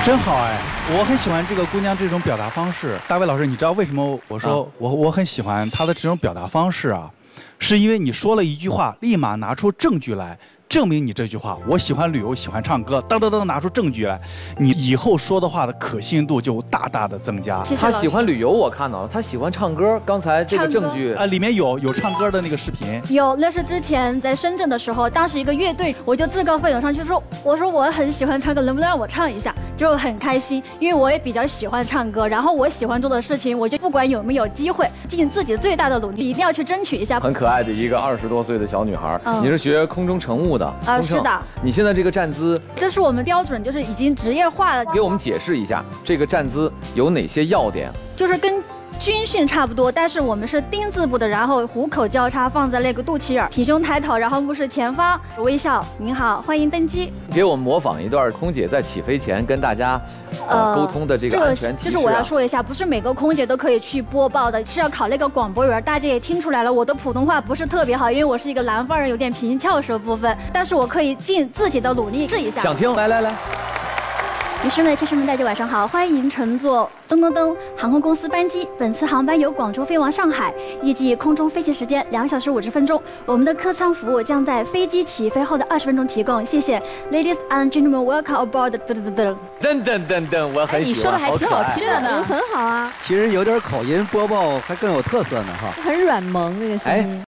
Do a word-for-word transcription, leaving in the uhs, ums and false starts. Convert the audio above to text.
真好哎，我很喜欢这个姑娘这种表达方式。大卫老师，你知道为什么我说、啊、我我很喜欢她的这种表达方式啊？是因为你说了一句话，立马拿出证据来证明你这句话。我喜欢旅游，喜欢唱歌，当当当拿出证据来，你以后说的话的可信度就大大的增加。 他喜欢旅游，我看到了；他喜欢唱歌，刚才这个证据啊，里面有有唱歌的那个视频。 有，那是之前在深圳的时候，当时一个乐队，我就自告奋勇上去说，我说我很喜欢唱歌，能不能让我唱一下？就很开心，因为我也比较喜欢唱歌，然后我喜欢做的事情，我就不管有没有机会，尽自己最大的努力，一定要去争取一下。 很可爱的一个二十多岁的小女孩，嗯、你是学空中乘务的啊、 呃？是的。 你现在这个站姿， 这是我们标准，就是已经职业化了。 给我们解释一下，这个站姿有哪些要点？ 就是跟军训差不多，但是我们是丁字步的，然后虎口交叉放在那个肚脐眼，体胸抬头，然后目视前方，微笑。您好，欢迎登机。 给我们模仿一段空姐在起飞前跟大家呃沟通的这个安全提示、啊。 就是我要说一下，不是每个空姐都可以去播报的，是要考那个广播员。大家也听出来了，我的普通话不是特别好，因为我是一个南方人，有点平翘翘舌部分，但是我可以尽自己的努力试一下。 想听，来来来。 女士们、先生们，大家晚上好，欢迎乘坐噔噔噔航空公司班机。本次航班由广州飞往上海，预计空中飞行时间两小时五十分钟。我们的客舱服务将在飞机起飞后的二十分钟提供。谢谢 ，Ladies and gentlemen, welcome aboard。噔噔噔噔噔噔噔，我很喜欢， 你说的还挺好听的呢， 很好啊。 其实有点口音播报还更有特色呢哈， 很软萌那个声音。